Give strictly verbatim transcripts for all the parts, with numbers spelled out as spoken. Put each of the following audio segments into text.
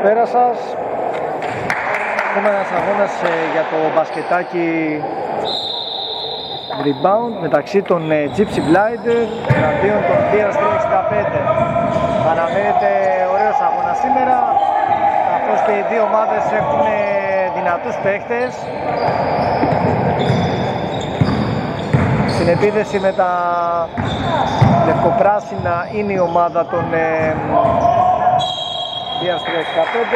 Καλησπέρα σας. Έχουμε ένας αγώνας ε, για το μπασκετάκι rebound μεταξύ των ε, Gypsy Blinder εναντίον των Bears τριακόσια εξήντα πέντε. Παραμένεται ωραίος αγώνας σήμερα, καθώς και οι δύο ομάδες έχουν ε, δυνατούς παίχτες. Στην επίδεση με τα λευκοπράσινα είναι η ομάδα των ε, Bears τριακόσια εξήντα πέντε.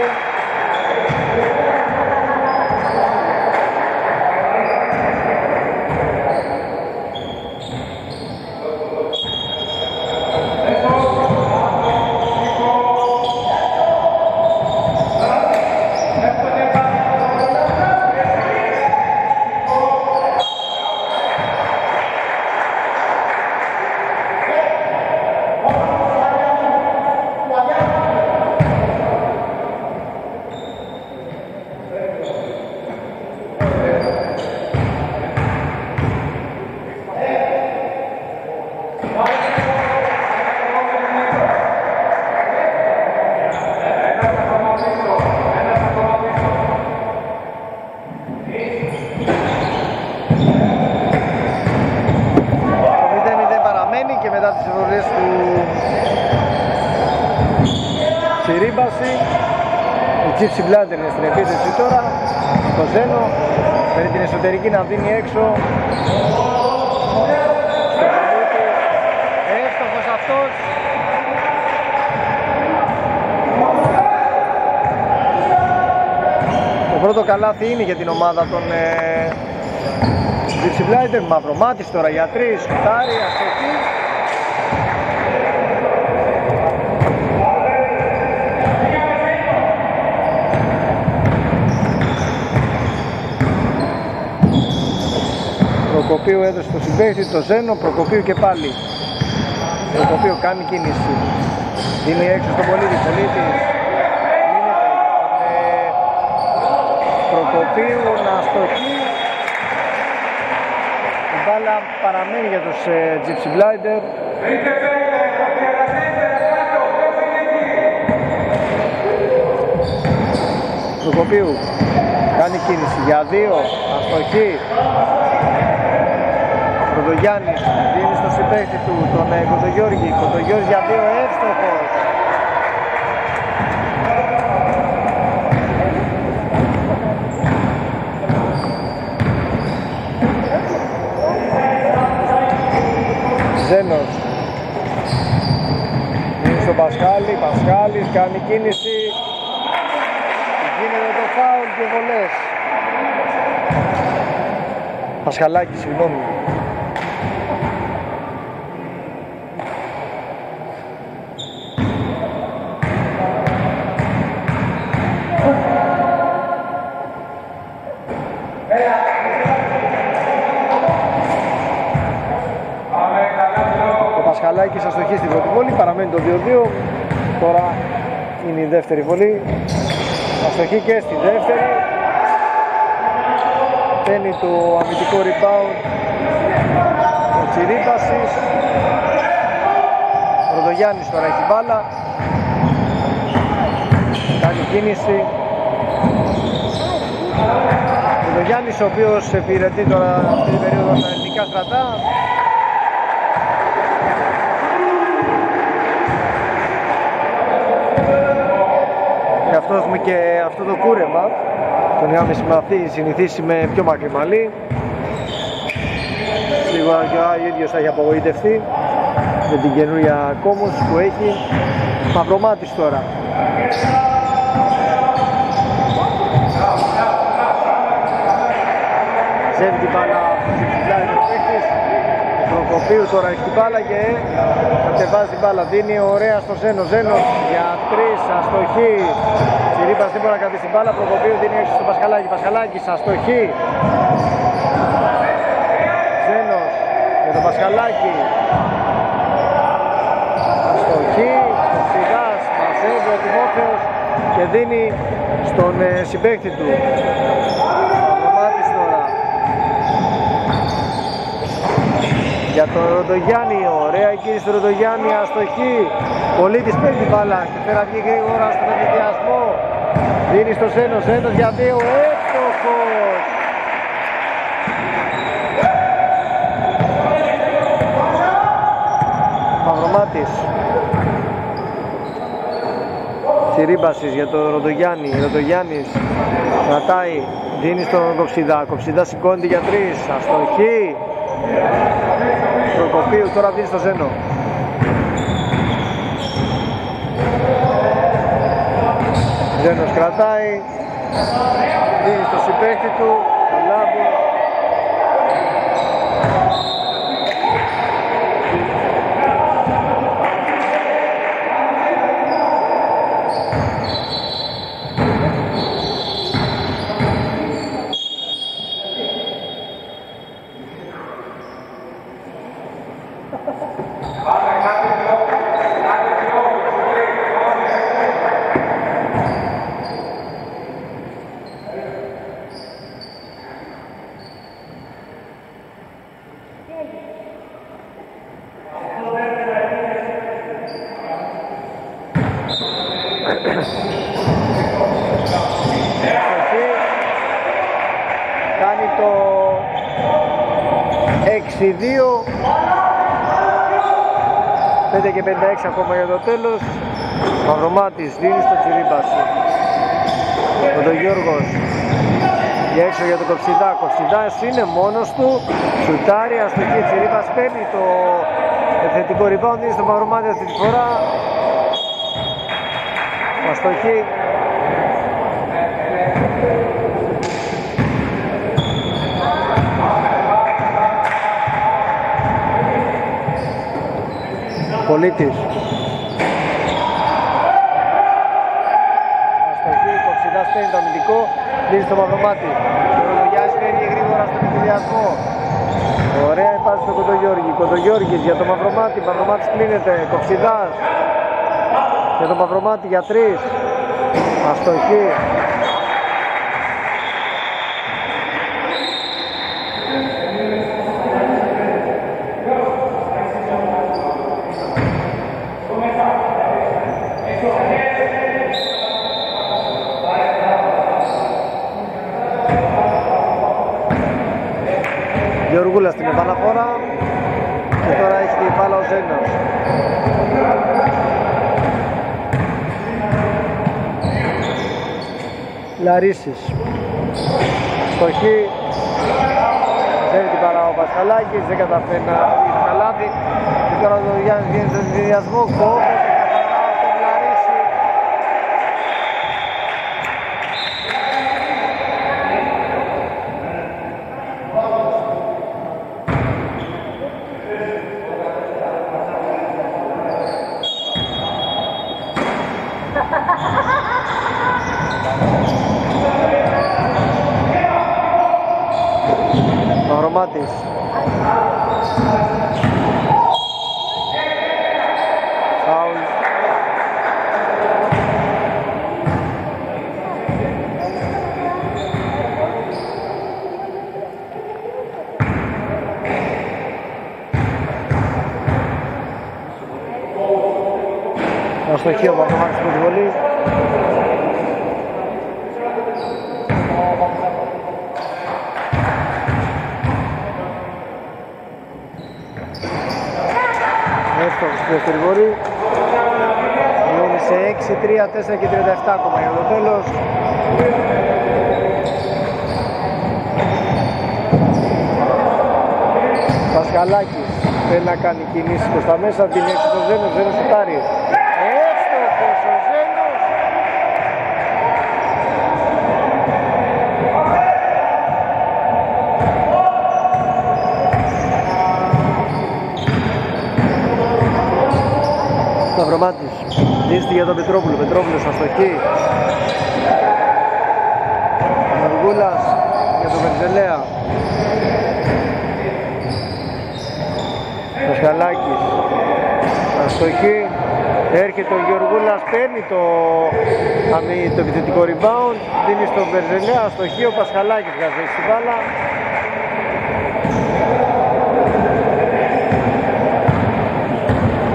Gypsy Blinder είναι στην επίθεση τώρα, το Ζένο παίρνει την εσωτερική να δίνει έξω στο παλούτι, εύστοχος αυτός. Το πρώτο καλάθι είναι για την ομάδα των ε, Gypsy Blinder. Μαυρομάτης τώρα για τρεις, σκουτάρει, αστοχή. Προκοπίου έδωσε το συμπαίχτη, το Ζένο, Προκοπίου και πάλι. Προκοπίου κάνει κίνηση. Δίνει έξω στον Πολίτη, Πολίτης. Λύνεται για τον Προκοπίου να στοχεί. Η μπάλα παραμένει για τους ε, Gypsy Blinder. Προκοπίου κάνει κίνηση για δύο, αστοχή. Κοντογιάννης δίνει στο συμπαίχτη του τον ε, Κοντογιώργη. Κοντογιώργη για δύο, εύστοχος. Ζένος δίνει στον Πασχάλη. Πασχάλης κάνει κίνηση. Γίνεται το φάουλ και βολές. Πασχαλάκη, συγγνώμη. Πασχαλάκης αστοχή στην πρώτη βολή, παραμένει το δύο δύο. Τώρα είναι η δεύτερη βολή. Αστοχή και στη δεύτερη. Παίρνει το αμυντικό rebound ο Τσιρίπασης. Ο Ροδογιάννης τώρα έχει μπάλα. Κάνει κίνηση. Ο Ροδογιάννης, ο οποίος υπηρετεί τώρα αυτή την περίοδο στα ελληνικά στρατά. Και αυτός με και αυτό το κούρεμα τον είχαμε συνηθίσει με πιο μακρύ μαλλί. Σίγουρα και ο ίδιος θα έχει απογοητευτεί με την καινούρια κόμωση που έχει. Μαυρομάτης τώρα. Ζεύει την μπάλα ο παίκτης. Προκοπίου τώρα έχει την μπάλα και κατεβάζει την μπάλα. Δίνει ωραία στο Ζένο. Ζένος για τρεις, αστοχή. Τσιρίπας δεν μπορεί να κρατήσει την μπάλα. Προκοπίου δίνει έξω στο Πασχαλάκη. Πασχαλάκης, αστοχή. Ζένος για τον Πασχαλάκη. Αστοχή. Ο Σιγάς μαζεύει ο Τιμόθεος και δίνει στον ε, συμπαίκτη του. Για τον Ροντογιάννη, ωραία κίνηση του Ροντογιάννη, αστοχή. Πολίτης παίρνει την μπάλα και πέρα βγει γρήγορα στον ενδιασμό. Δίνει στο Ζένο, Ζένος για δύο, εύστοχος. Μαυρομάτης. Τσιρίμπασης για τον Ροντογιάννη, Ροντογιάννης κρατάει, δίνει στον Κοψιδά, Κοψιδά σηκώνεται για τρεις, αστοχή. Προκοπίου τώρα δίνει στο Ζένο. Ζένος κρατάει, δίνει στο συμπαίχτη του, το Λάμπου. Κάνει το έξι δύο, πέντε και πενήντα έξι ακόμα για το τέλος. Μαυρομάτης δίνει στο Τσιρίμπαση, ο τον Γιώργος για έξω για τον Κοψιδά. Κοψιδάς είναι μόνος του, σουτάρει, αστοχή. Τσιρίμπας παίρνει το επιθετικό rebound, δίνει στο Μαυρομάτη αυτή τη φορά, αστοχή. Πολίτης. Αστοχή, Κοψιδάς παίρνει το αμυντικό, δίνει στο Μαυρομάτι. Ο Ροδογιάννης παίρνει γρήγορα στον εκδιασμό. Ωραία η πάση στον Κοντογιώργη. Κοντογιώργης για το Μαυρομάτι, Μαυρομάτης κλείνεται. Κοψιδάς για το Μαυρομάτι για τρεις. Αστοχή. Γεωργούλα στην επαναφορά και τώρα έχει την μπάλα ο Ζένος. Λαρίσης στοχή, ξέρει την μπάλα ο Πασχαλάκης, δεν καταφέρει να βγει το καλάθι και τώρα ο Γιάννης βγαίνει στον συνδυασμό, κόβεται καθαρά από τον Λαρίση. Μαυρομάτης. Φάουλ. Αστοχή ο Μαυρομάτης με τη βολή. Εύστοχος στη δεύτερη βολή. Μειώνει σε έξι, τρία, τέσσερα και τριάντα επτά ακόμα για το τέλος. Πασχαλάκης θέλει να κάνει κινήσεις προς τα μέσα, την έξι το Ζένος, Ζένος σουτάρει. Εύστοχος ο Ζένος. Μαυρομάτης, δίνει για τον Πετρόπουλο, Πετρόπουλος αστοχή. Μαργούλας για τον Βερζελέα. Πασχαλάκης, αστοχή. Έρχεται ο Γεωργούλας, παίρνει το, το επιθετικό rebound, δίνει στον Βερζελέα, αστοχή. Ο Πασχαλάκης βγάζει στην μπάλα.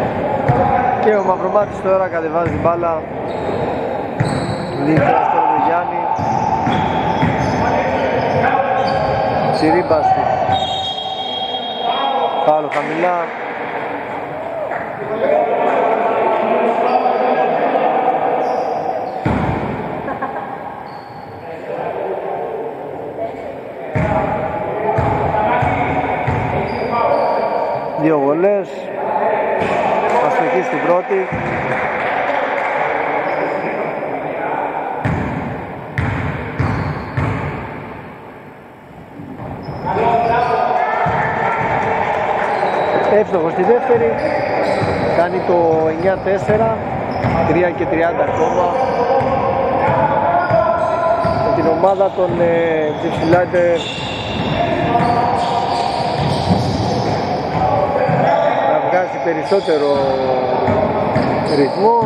Και ο Μαυρομάτης τώρα κατεβάζει την μπάλα. Δίνει τώρα στο Τσιρίμπασης. Φάουλο χαμηλά. Δύο βολές. Αστοχή στην πρώτη. Εύστοχο στη δεύτερη. Κάνει το εννιά τέσσερα. τρία και τριάντα ακόμα. Με την ομάδα των Gypsy Lighters να βγάζει περισσότερο ρυθμό.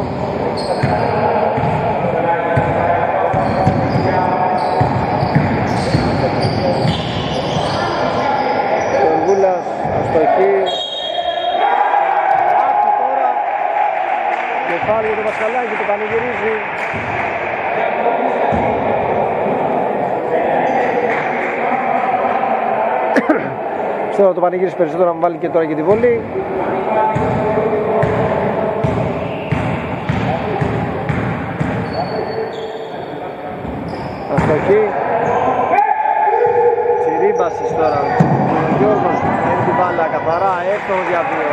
Τον Βούλας αστοχή. Κεφάλι για το Πασχαλάκη, το πανηγυρίζει. Ξέρω να το πανηγυρίσει περισσότερο, να μου βάλει και τώρα και τη βολή. Αστοχή. Τσιρίμπασης τώρα. Ο Γιώργος έχει την μπάλα καθαρά, εύστοχος για δύο.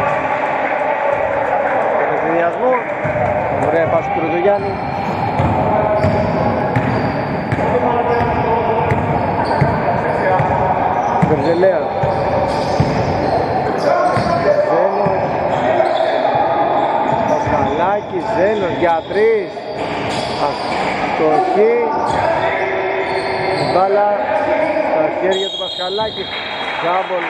Τον εκδιασμό. Ωραία πάση του Ροδογιάννη. Βερζελέας. Ζένος. Πασχαλάκης, Ζένος για τρεις. Αστοχή. Μπάλα στα χέρια του Πασχαλάκη. Τζάμπολ.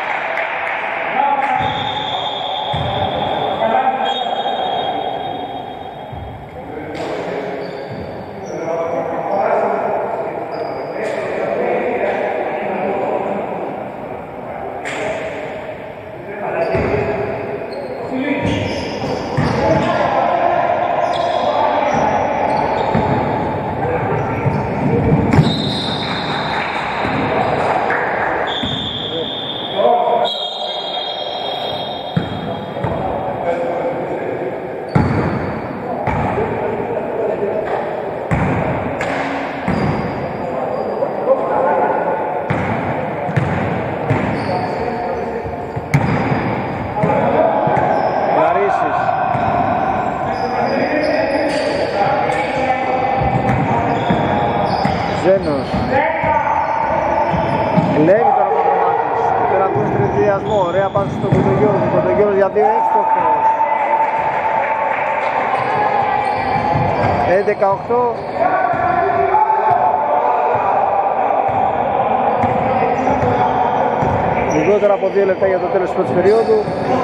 Ζένος. Ελέγχει τώρα ο Μαυρομάτης. Και τώρα ακούς τριδιασμό. Ωραία πάση στον Κοντογιώργο. Κοντογιώργος για δύο εύστοχος. έντεκα οκτώ. Λιγότερα από δύο λεπτά για το τέλος της πρώτης περίοδου.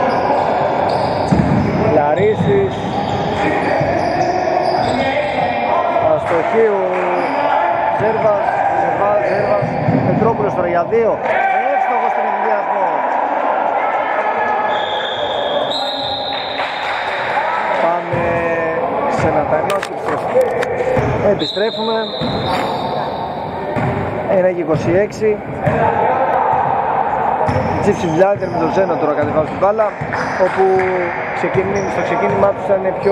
Λαρίσης. Αστοχή ο Ζέρβας, Ζέρβας, Πετρόπουλος τώρα για δύο. Εύστοχος στον εκδιασμό. Πάμε σε ένα time. Επιστρέφουμε. ένα και είκοσι έξι. Gypsy Lighters με τον Ζένο τώρα κατεβάζουν την μπάλα, όπου στο ξεκίνημά τους ήταν πιο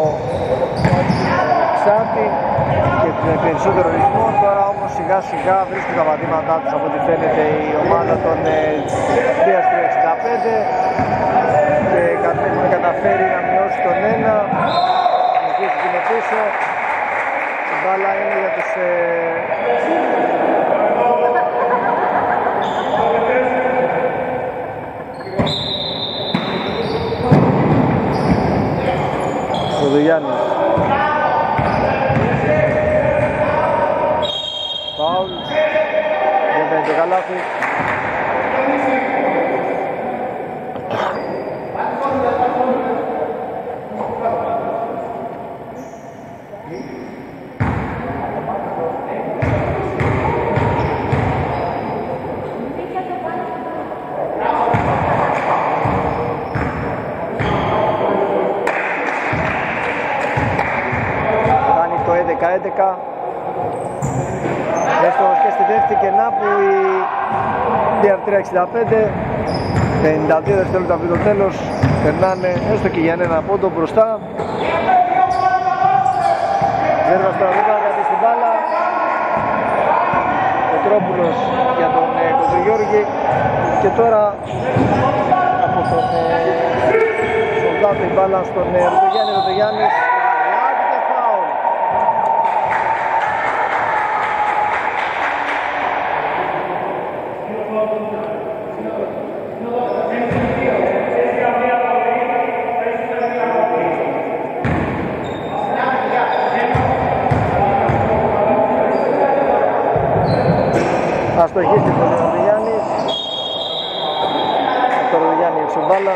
ξάτι και με περισσότερο ρυθμό. Τώρα όμως σιγά σιγά βρίσκουν τα πατήματά τους, από ό,τι φαίνεται η ομάδα των τρία εξήντα πέντε και έχουν καταφέρει να μειώσει τον ένα. Εκεί είναι πίσω. Η μπάλα είναι για τους Ροδογιάννης. Φάουλ. Δεν παίρνει το καλάθι. έντεκα. Έστω και στη δεύτερη, και να που η μπι αρ τρία εξήντα πέντε, πενήντα δύο δευτερόλεπτα πριν το τέλος, περνάνε έστω και για ένα πόντο μπροστά. Ζέρβας τώρα δεν πάει στην μπάλα. Πετρόπουλος για τον ε, Κοντρογιώργη και τώρα από τον ε, Σολδάτο η μπάλα στον ε, Ρωτογιάννη. Ρωτογιάννης λάβει φάουλ. Αστοχίστη τον Ρωτογιάννης. Το Ρωτογιάννη έξω μπάλα.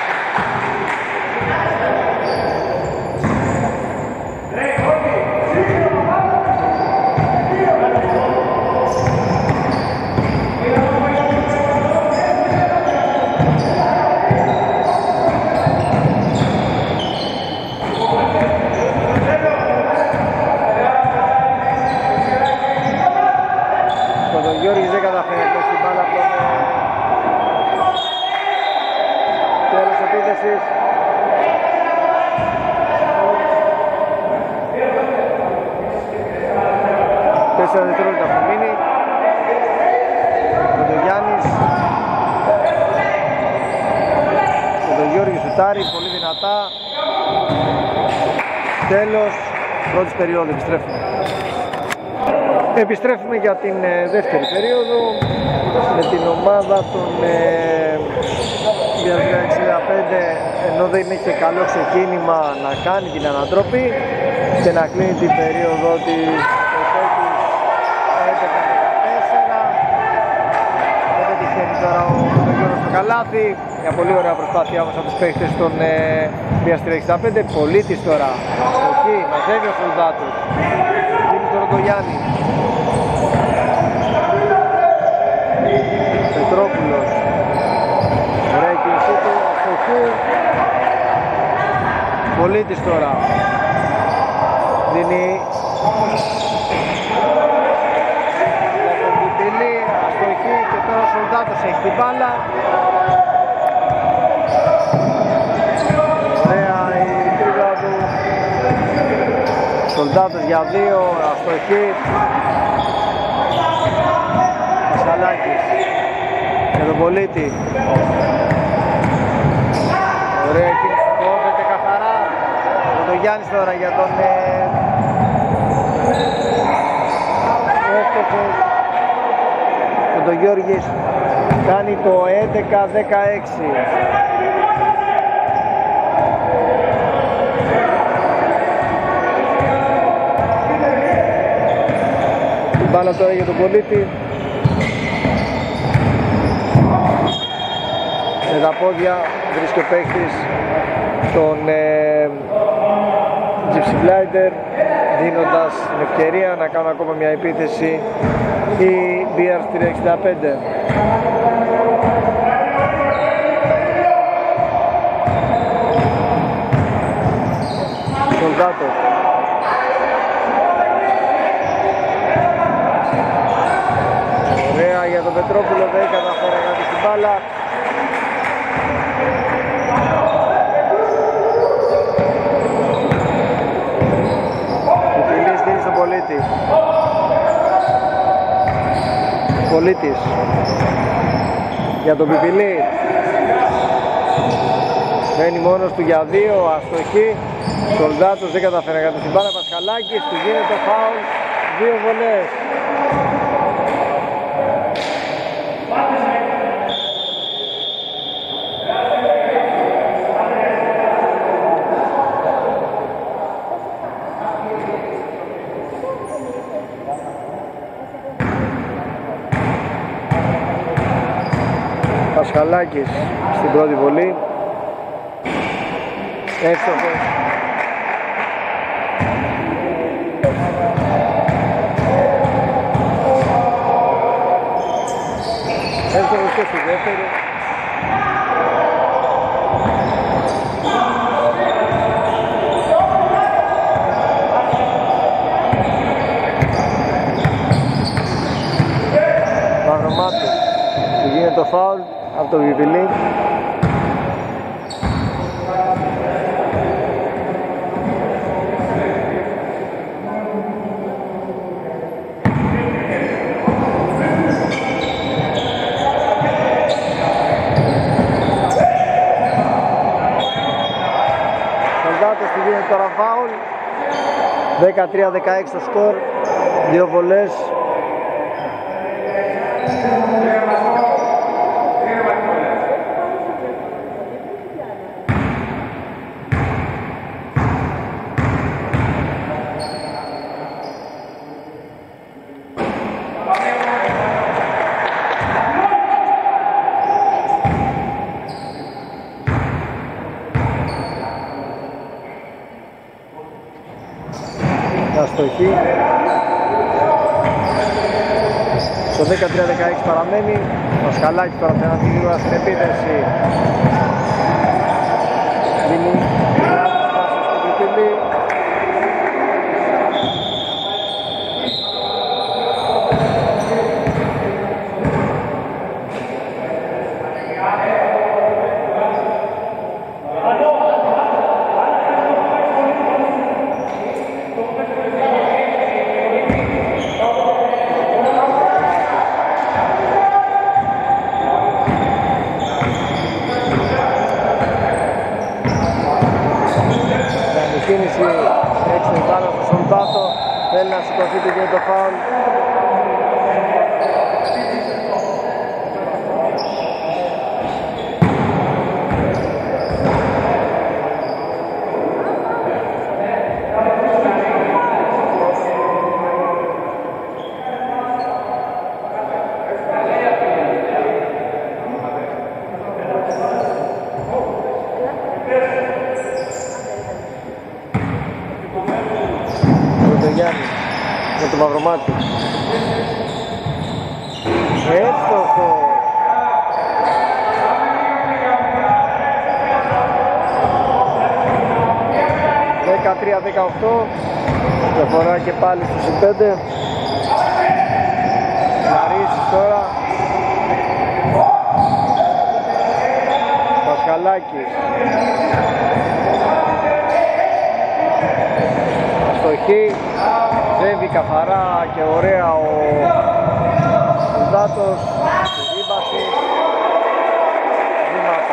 Τέσσερα δευτερόλεπτα που μείνει. Κοντογιάννης. Κοντογιώργης σουτάρει, πολύ δυνατά. Τέλος πρώτης περίοδου, επιστρέφουμε. Επιστρέφουμε για την ε, δεύτερη περίοδο με την ομάδα των μπι αρ τρία εξήντα πέντε, ενώ δεν είχε καλό ξεκίνημα, να κάνει την ανατροπή και να κλείνει την περίοδο της έντεκα δεκατέσσερα. Δεν πετυχαίνει τώρα ο Κοντογιώργος στο καλάθι. Μια πολύ ωραία προσπάθεια όμως από τους παίχτες των μπι αρ τρία εξήντα πέντε. Πολίτης τώρα εκεί, μαζεύει ο Σολδάτος, δίνει τον Ρωτογιάννη. Πετρόπουλος, ωραία η κίνησή του, αστοχή. Πολίτης τώρα δίνει για τον Πιπίλη, αστοχή, και τώρα ο Σολδάτος έχει την μπάλα. Ωραία η τρίπλα του. Σολδάτος για δύο, αστοχή. Πασχαλάκης για τον Πολίτη. Ωραία κίνηση, κόβεται καθαρά. Ο Ρωτογιάννης τώρα για τον εύστοχος. Και τον Γιώργης κάνει το έντεκα δεκαέξι. Την μπάλα τώρα για τον Πολίτη. Με τα πόδια βρίσκει ο παίκτης τον ε, Gypsy Glider, δίνοντας την ευκαιρία να κάνουν ακόμα μια επίθεση η μπι αρ τρία εξήντα πέντε. Σολδάτος. Ωραία για τον Πετρόπουλο, δεν καταφέρει να κάνει την μπάλα. Πολίτη. Πολίτης για τον Πιπιλή, μένει μόνος του για δύο, αστοχή. Σολδάτος δεν καταφέρει να κάνει την μπάλα. Πασχαλάκης, του γίνεται φάουλ, δύο βολές. Πασχαλάκης στην πρώτη βολή, εύστοχος. Εύστοχος και στη δεύτερη. Παγρομάτος. Γίνεται το φάουλ από το Βιβιλί. Τώρα φάουλ, δεκατρία δεκαέξι το σκορ, δύο βολές. Αστοχή. Το δεκατρία δεκαέξι παραμένει. Πασχαλάκης τώρα θα γρήγορα στην επίθεση. Δίνει στο Βιβιλί. Θέλει να σηκωθεί και γίνει το φάουλ. Με το Μαυρομάτι. Εύστοχο. δεκατρία δεκαοκτώ. Διαφορά και πάλι στους πέντε. Λαρίσεις τώρα. Πασχαλάκης. Αστοχή. Ζεύει καθαρά και ωραία ο Σουλτάτος, στη ρήμπαση, βήματα.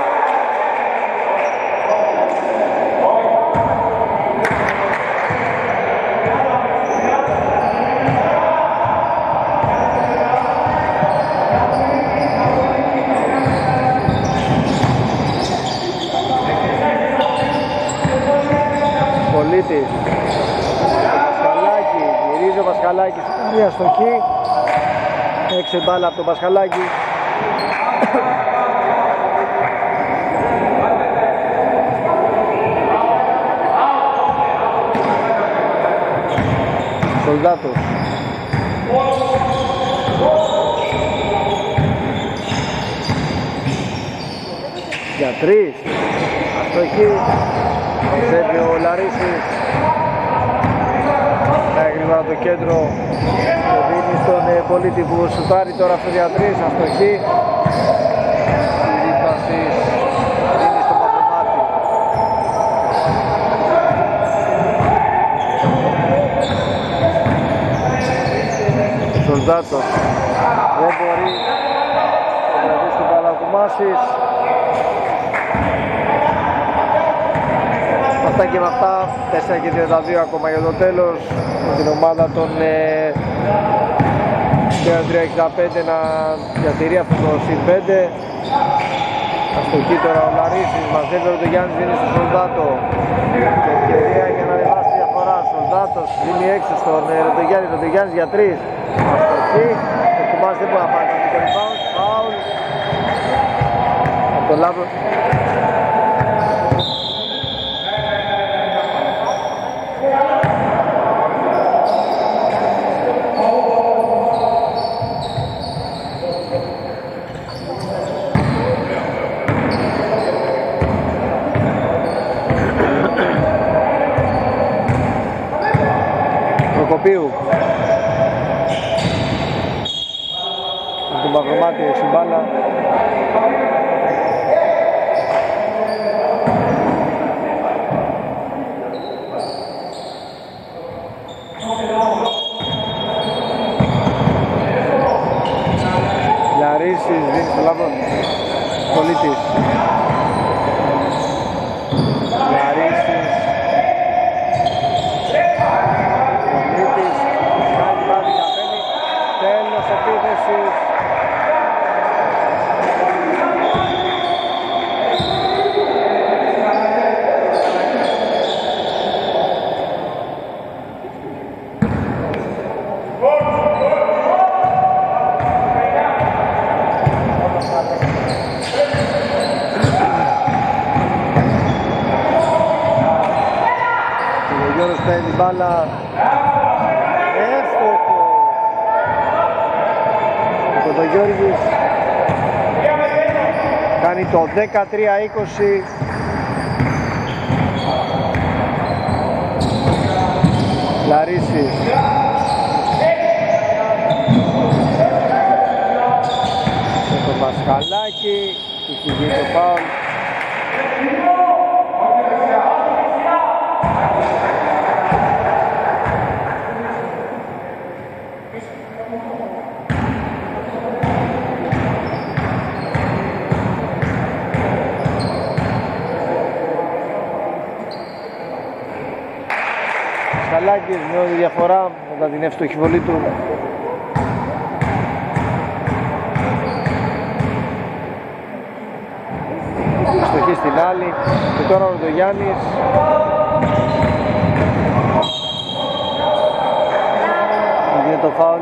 Πολίτης. Γυρίζει ο Πασχαλάκης, μια στοχή. Έξι μπάλα από τον Πασχαλάκη. Σολδάτος. Για τρεις. Αστοχή. Ξέφει ο Λαρίσης. Έγρυβα το κέντρο και δίνει στον ε, πολίτη που σουτάρει τώρα αυτό για τρεις. Αστοχή. Η ρήπαση δίνει στο Μαυρομάτι. Σολδάτος δεν μπορεί να κρατήσει την μπάλα του Μάσης. Αυτά και με αυτά, τέσσερα και τριάντα δύο ακόμα για το τέλος, με την ομάδα των ε, τρία εξήντα πέντε να διατηρεί αυτό το συν πέντε. Αστοχή τώρα ο Λαρίσης, μαζεύει ο Γιάννης, δίνει στο Σολδάτο και ευκαιρία για να ανεβάσει τη διαφορά. Σολδάτος δίνει έξω στον Ροντογιάννη, Ροντογιάννης για τρεις. Αστοχή, ο Κουμάς δεν μπορεί να πάρει τον μικρό rebound, φάουλ από τον Λάβρο. Προκοπίου. Από τον Παυρομάτη. Παπαδοπάτη έξι μπάλα. Λαρίσης δίνει στο λάβο Πολίτης. Λαρίσης Πολίτης κάνει πάλι καπέλη. Τέλος επίθεσης. Παίρνει μπάλα εύστοχο ο Κοντογιώργης, κάνει το δεκατρία είκοσι. Λαρίσης με τον Πασχαλάκη, έχει γίνει το φάουλ. Πασχαλάκης με όλη διαφορά μετά την εύστοχη βολή του. Ευστοχή στην άλλη και τώρα ο Ροντογιάννης. Είναι το φάουλ.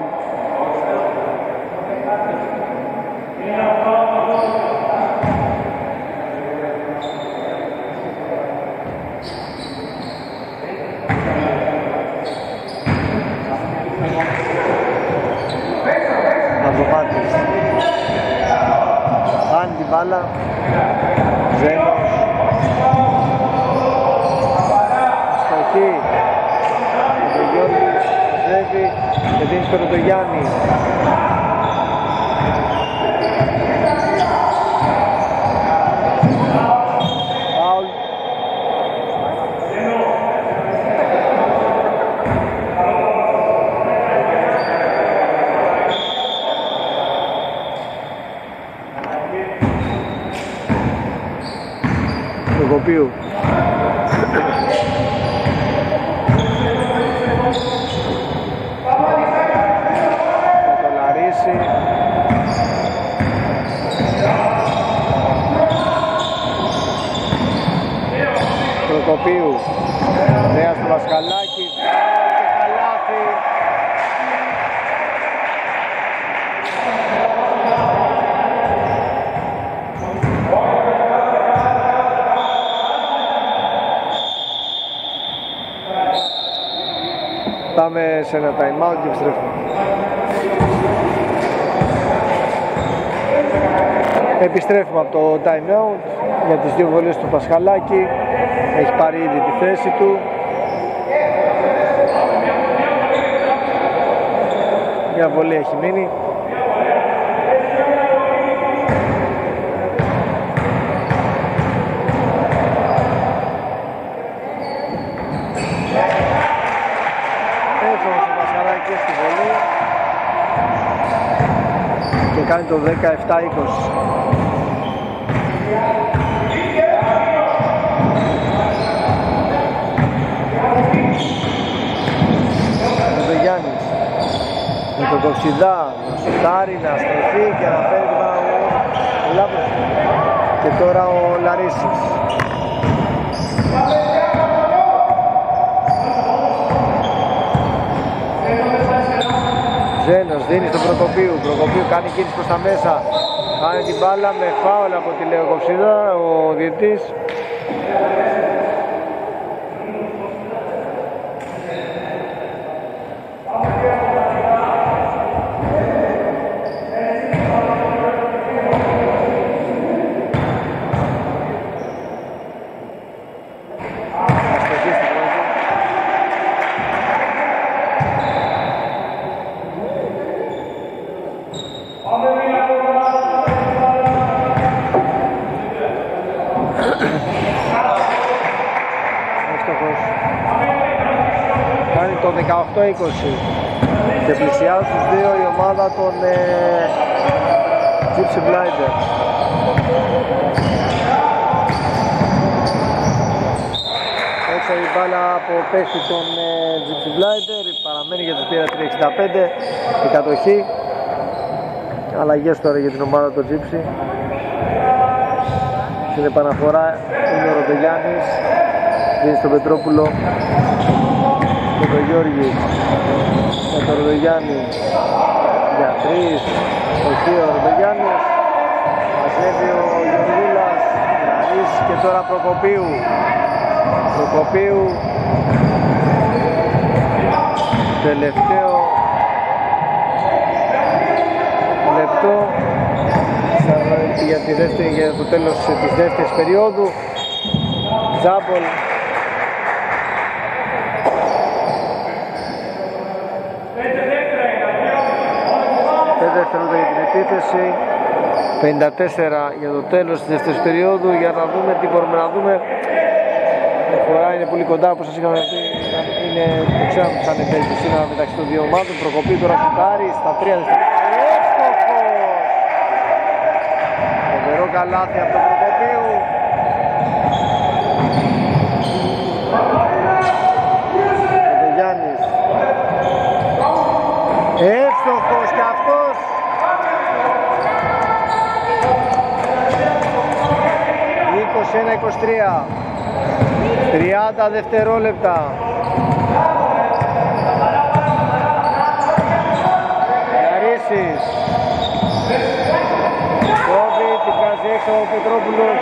Ναυζοπάτης χάνει την μπάλα. Ζένος στοχή ο Γιώργης ζεύει και δίνει στο Ροντογιάννη. Φάουλ. Προκοπίου. Θα το Λαρίσει. Προκοπίου. Νέα στο Βασκαλάκι. Και καλάθι. Πάμε σε ένα time out και επιστρέφουμε. Επιστρέφουμε από το time out για τις δύο βολές του Πασχαλάκη. Έχει πάρει ήδη τη θέση του. Μια βολή έχει μείνει. Και στη βολή και κάνει το δεκαεπτά είκοσι. Ο Γιάννης με τον Κοψιδά να σουτάρει, να στροφεί και να φέρει την πάνω και τώρα ο Λαρίσης. Ζένος δίνει στον Προκοπίου, Προκοπίου κάνει κίνηση προς τα μέσα, κάνει την μπάλα με φάουλ από τη Λεοκοψίδα ο διαιτητής. δεκαοκτώ είκοσι και πλησιάζει τους δύο η ομάδα των ε, Gypsy Blinder. Έτσι η μπάλα από παίχτη των ε, Gypsy Blinder, παραμένει για τους τρία εξήντα πέντε η κατοχή. Αλλαγές τώρα για την ομάδα των Gypsy. Στην επαναφορά είναι ο Ροντογιάννης, δίνει στον Πετρόπουλο και τον Γιώργη με τον Ροντογιάννη για τρεις, εκεί ο Ροντογιάννης μαζεύει ο Γιωργούλας και τώρα Προκοπίου Προκοπίου τελευταίο λεπτό για, τη δεύτερη, για το τέλος της δεύτερης περίοδου. Τζάμπολ πέντε δευτερόλεπτα για την επίθεση, πενήντα τέσσερα για το τέλος της δεύτερης περίοδου. Για να δούμε τι μπορούμε να δούμε. Η φορά είναι πολύ κοντά, όπως σας είχαμε πει, είναι, δεν ξέρω αν θα είναι παίζει σήμερα μεταξύ των δύο ομάδων. Προκοπεί τώρα σουτάρει στα τρία δευτερόλεπτα. Φοβερό καλάθι από τον Προκοπίου. Ο Γιάννης εύστοχος κι αυτός. είκοσι ένα είκοσι τρία, τριάντα δευτερόλεπτα. Γιαρίσης κόβει, την βγάζει έξω ο Πετρόπουλος.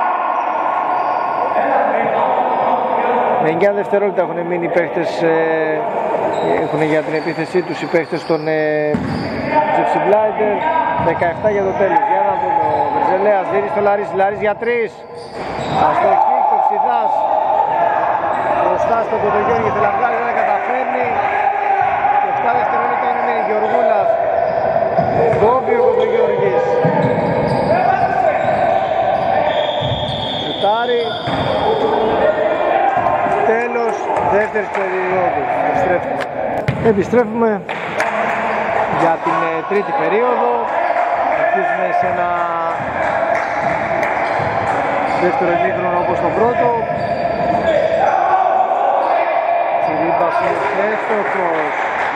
Με εννιά δευτερόλεπτα έχουν μείνει οι παίχτες, ε, έχουν για την επίθεσή τους οι παίχτες των ε, Gypsy Blinder. Δεκαεπτά για το τέλος. Για να δούμε, ο Βερζελέας δίνει στο Λαρίζ, Λαρίζ για τρεις. Αστοχή, Κοψιδάς μπροστά στον Κοντογιώργη, θέλει να βγάλει, δεν καταφέρνει. Και επτά δευτερόλεπτα είναι μείνει Γεωργούλας. Κόβει ο Κοντογιώργης. Σουτάρει. Τέλος δεύτερης περίοδου. Επιστρέφουμε. Επιστρέφουμε για την ε, τρίτη περίοδο. Αρχίζουμε σε ένα δεύτερο ημίχρονο όπως το πρώτο. Τσιρίμπας είναι εύστοχος.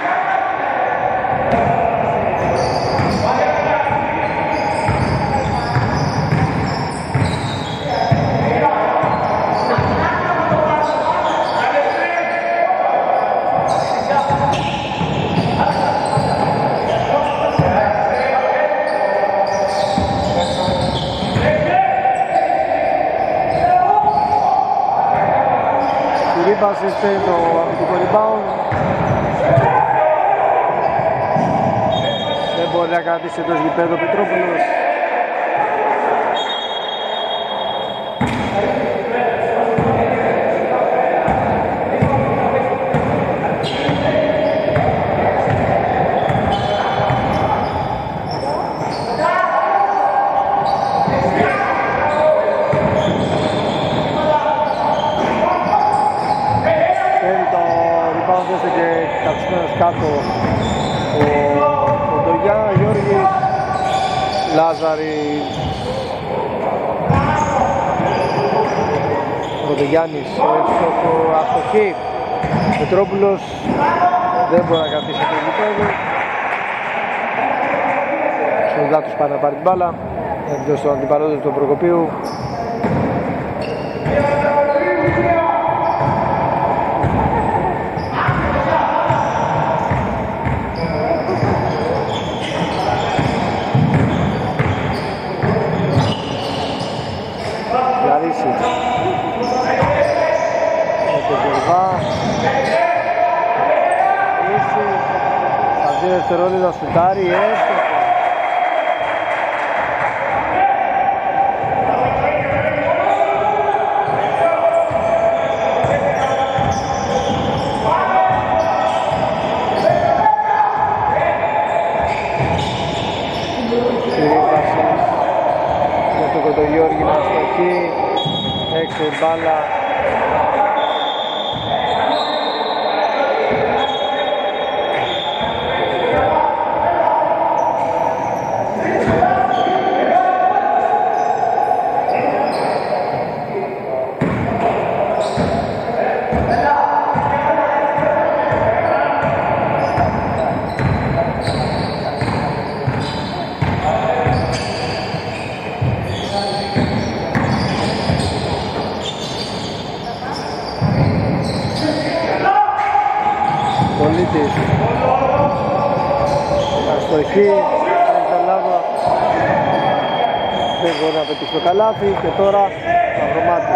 Είστε το αμυντικό rebound. Δεν μπορεί να κρατήσει εντός γηπέδου ο Πετρόπουλος. Κάτω ο Ντογιά, Γιώργης, Λάζαρη, ο Ντογιάννης, εύστοχο, αστοχή. Πετρόπουλος δεν μπορεί να κρατήσει το γηπέδο. Στον Δάτος πάει να πάρει την μπάλα, εντός του αντιπαλότητου του Προκοπίου. Δευτερόλεπτα σουτάρει, έστω. Για τον Κοντογιώργη να στοχεί, έξω η μπάλα. Πολίτης. Αστοχή, δεν μπορεί να πετύχει το καλάθι και τώρα Μαυρομάτης.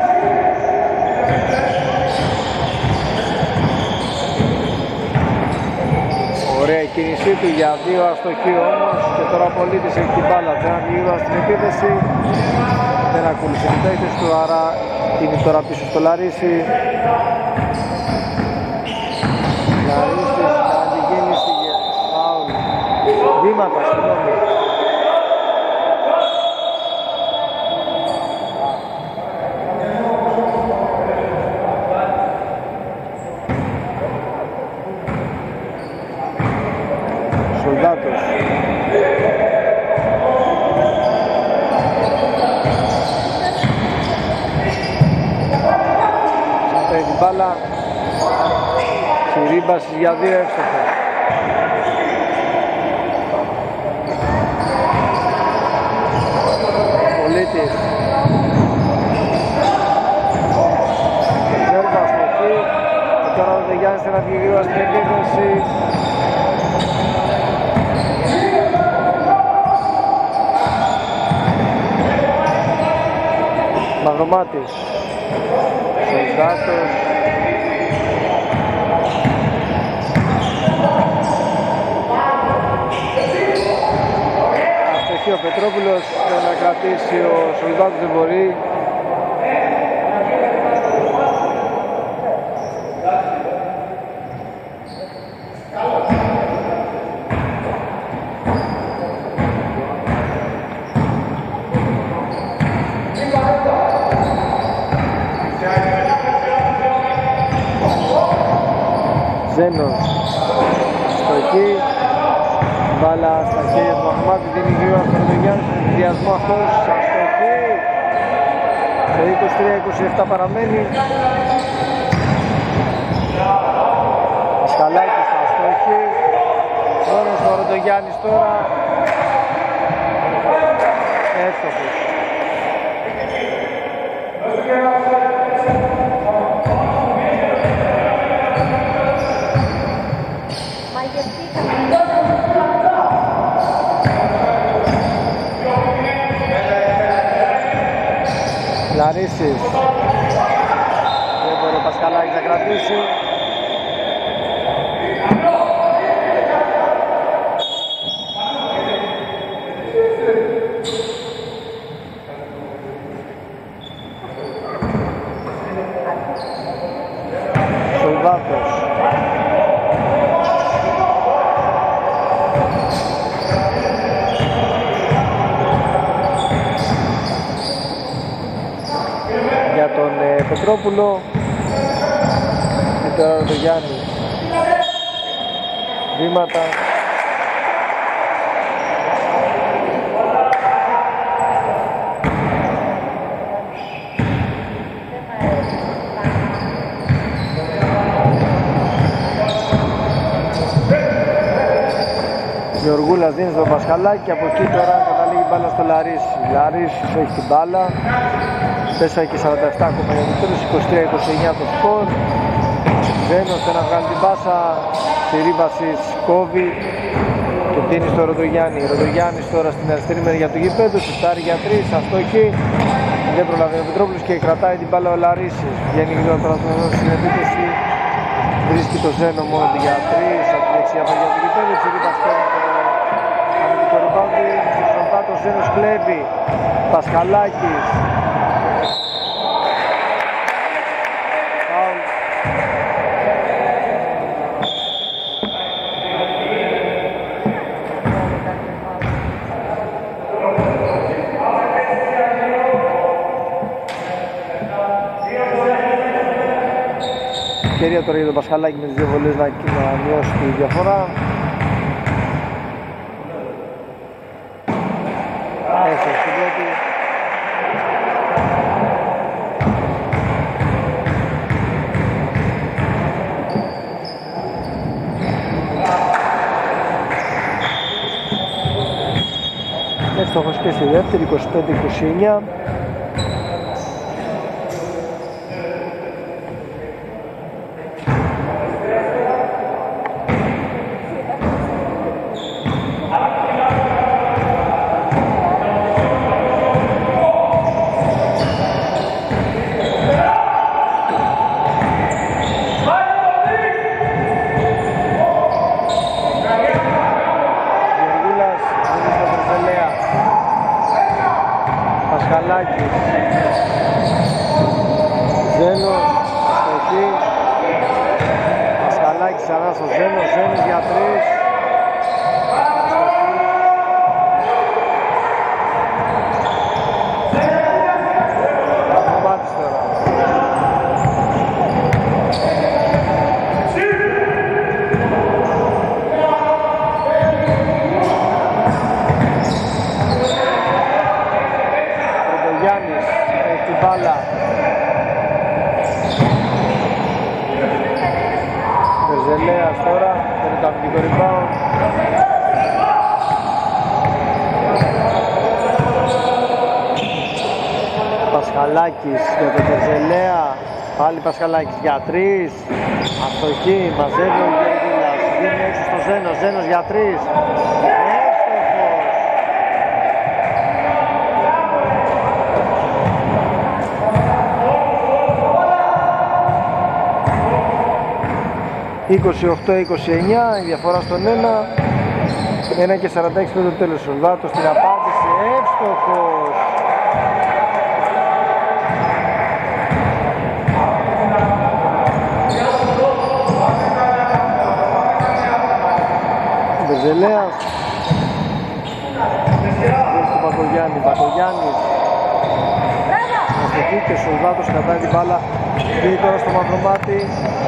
Ωραία η κίνησή του για δύο αστοχή όμως και τώρα ο Πολίτης έχει την μπάλα τρέχει γύρω στην επίθεση, δεν ακούλησε την παίκτες του, άρα είναι τώρα πίσω στο Λαρίσι. Λαρίσης κάνει κίνηση για φάουλ, βήματα συγγνώμη. Σολδάτος. Παίρνει την μπάλα. Συρίμπαση για δύο εύστοχος. Πολίτης. Ζέρβα στο εκεί. Και τώρα ο Δεγιάννης θα βγει γρήγορα στην επίθεση. Μαυρομάτης. Σολδάτος. Αστοχή ο Πετρόπουλος, πρέπει να κρατήσει ο Σολδάτος, δεν μπορεί. Ζένος στο εκεί, μπάλα στα χέρια του Αχμάτη, δίνει γύρω στον Δεγιάννη, στον ενδιασμό αυτός, αστοχή. Το είκοσι τρία είκοσι επτά παραμένει. Σκαλάκης στα αστοχή, χρόνος ο Ροντογιάννης τώρα, εύστοχος. Λαρίσης. Δεν μπορεί ο Πασχαλάκης να κρατήσει. Σολδάτος. Για τον ε, Πετρόπουλο και τώρα το Γιάννη. Βήματα. Γεωργούλας δίνει στον Πασχαλάκη και από εκεί τώρα καταλήγει μπάλα στο Λαρίσι. Λαρίσις έχει την μπάλα. τέσσερα και σαράντα επτά ακόμα για το τέλος, είκοσι τρία είκοσι εννιά το σκορ. Ζένος να βγάλει την πάσα, Συρίβασης κόβει και δίνει στο Ροντογιάννη. Ροντογιάννης τώρα στην αριστερή μεριά του γηπέδου, σουτάρει για τρεις, αστοχή. Δεν προλαβαίνει ο Πετρόπουλος και κρατάει την μπάλα ο Λαρίσης. Βγαίνει γρήγορα τώρα στην επίθεση, βρίσκει το Ζένο μόνο για τρεις, από τη δεξιά μεριά του γηπέδου. Συρίβασης παίρνει το αμυντικό ριμπάουντι, στο Σολδάτο Ζένος κλέβει, Πασχαλάκης. Ευκαιρία τώρα για τον Πασχαλάκη με τις δύο βολές να, να μειώσει τη διαφορά. Έφερε στην πρώτη. Εύστοχος και στη δεύτερη, είκοσι πέντε είκοσι εννιά. Πασχαλάκης, Ζένος, αστοχή. Πασχαλάκης ξανά στο Ζένο, Ζένος για τρεις. Παπομάτης τώρα. Πρωτογιάννης έχει την μπάλα. Βεζελέας τώρα, παίρνει το αμυντικό rebound. Πασχαλάκης για τον Βεζελέα, πάλι Πασχαλάκης για τρεις. Αστοχή, μαζεύει ο Γεωργούλας, δίνει έξω στο Ζένο, Ζένος για τρεις. είκοσι οκτώ είκοσι εννιά, η διαφορά στον ένα. ένα και σαράντα έξι πέντε το τέλος. Σολδάτος στην απάντηση, εύστοχος. Βεζελέας δίνει στον Πακογιάννη, Πακογιάννης αστοχή και Σολδάτος κρατάει την μπάλα. Βγαίνει τώρα στο Μαυρομάτι.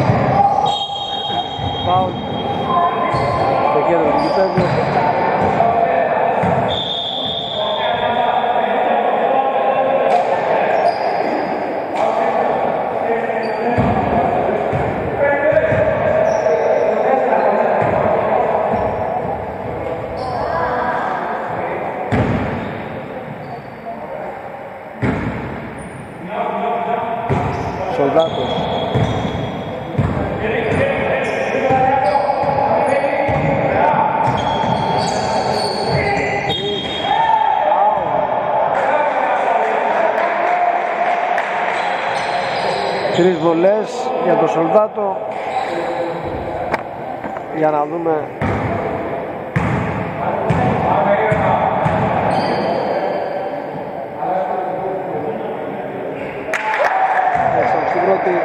Φάουλ στο κέντρο του γηπέδου. Σολδάτος. Τρεις βολές για τον Σολδάτο. Για να δούμε μέσα στην πρώτη.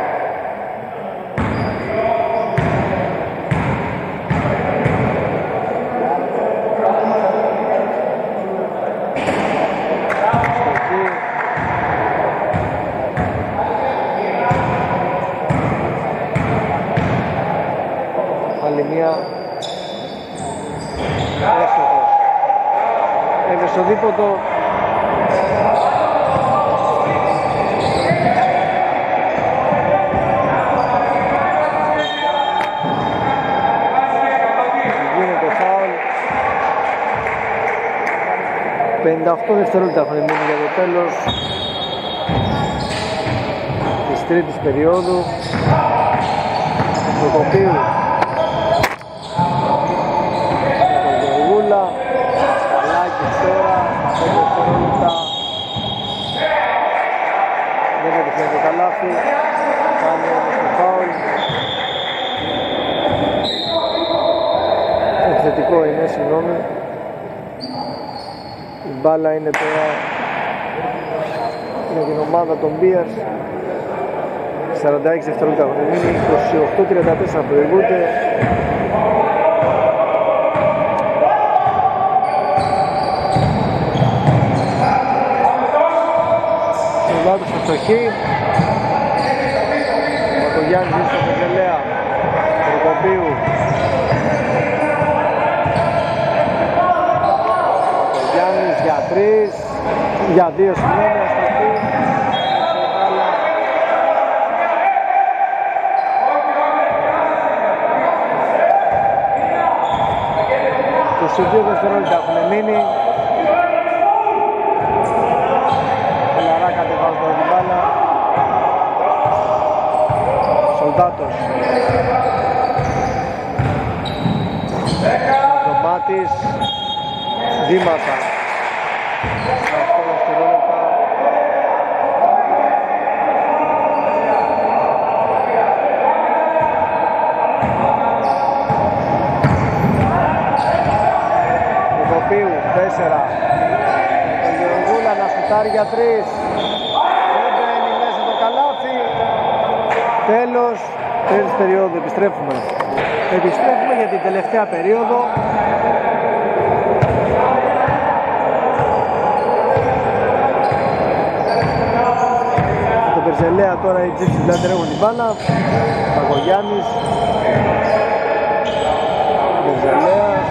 Μία εύστοχος. Έβε στο δίποτο. Γίνεται φάουλ. πενήντα οκτώ δευτερόλεπτα έχουν μείνει για το τέλος της τρίτης περίοδου. Προκοπίου. Πασχαλάκης τώρα, πέντε δευτερόλεπτα. Δεν πετυχαίνει το καλάθι. Κάνει όμως το φάουλ. Επιθετικό είναι, συγγνώμη. Η μπάλα είναι τώρα για την ομάδα των Bears. σαράντα έξι δευτερόλεπτα έχουν μείνει, είκοσι οκτώ τριάντα τέσσερα προηγούνται. Σολδάτος στο στοχή. Ο Πακογιάννης δίνει στον Βεζελέα. Προκοπίου. Πακογιάννης για τρεις. Για δύο συγγνώμη, αστοχή. είκοσι δύο δευτερόλεπτα έχουν μείνει. Κατεβάζω την μπάλα. Σολδάτος. Μάτης. Βήματα. οκτώ δευτερόλεπτα. Προκοπίου τέσσερα. Ο Γεωργούλα να σου Σουτάρει για τρεις. Δεν μπαίνει μέσα το καλάθι. Τέλος τρίτης περίοδου. Επιστρέφουμε. Επιστρέφουμε για την τελευταία περίοδο. Το Περσελέα τώρα οι Gypsy Bladder έχουν την μπάλα. Παγκογιάννης. Περσελέας.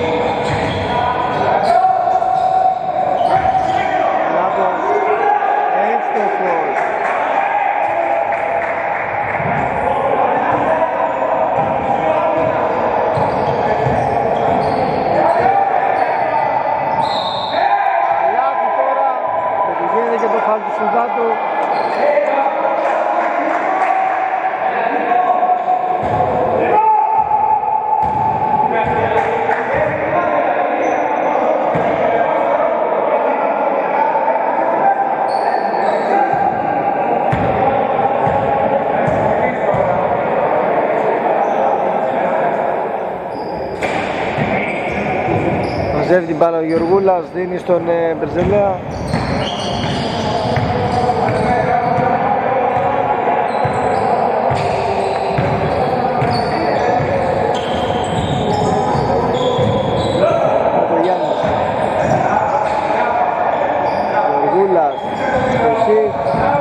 Λάβος. Εύστοχος. Λάβει τώρα. Επιβαίνει και το φάουλ του Σουδάτου. Μαζεύει την μπάλα ο Γεωργούλας, δίνει στον ε, Μπερζελέα. Παπογιάννης. Γεωργούλας, στοχή.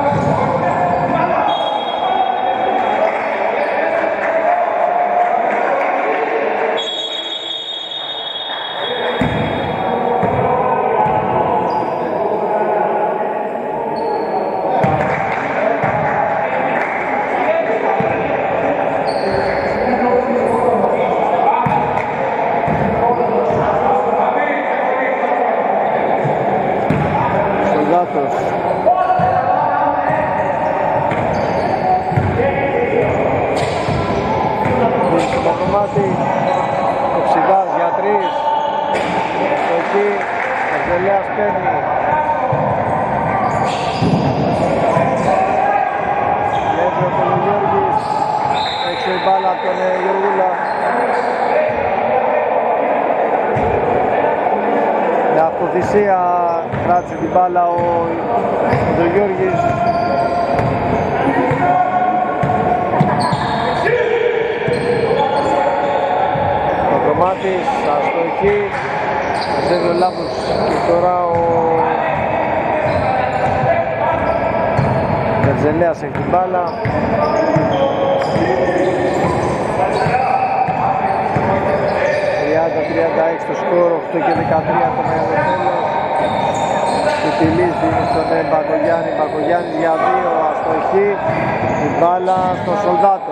Ο Ψιδάς για τρεις. Εκεί ο Ζελέας παίρνει. Βλέπει ο Κολογιώργης. Έξω η μπάλα από τον Γεωργούλα. Με αυτοθυσία κράτησε την μπάλα ο Κολογιώργης. Μάτης, αστοχή, μαζεύει ο Λάβος και τώρα ο Βερζελέας έχει την μπάλα. τριάντα τριάντα έξι το σκορ, οκτώ και δεκατρία το μεγάλο τέλος. Κουτιλής δίνει στον Μπακογιάννη, Μπακογιάννης για δύο, αστοχή, την μπάλα στο Σολδάτο.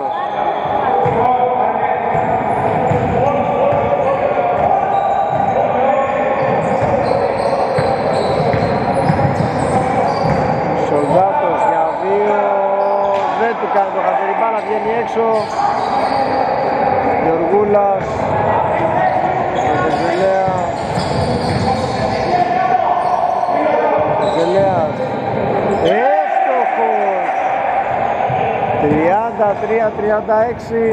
Σολδάτος για δύο, δεν του κάνει το χατήρι, μπάλα βγαίνει έξω. Γεωργούλας, Βερζελέα, Βερζελέας, εύστοχος, τριάντα τρία τριάντα έξι.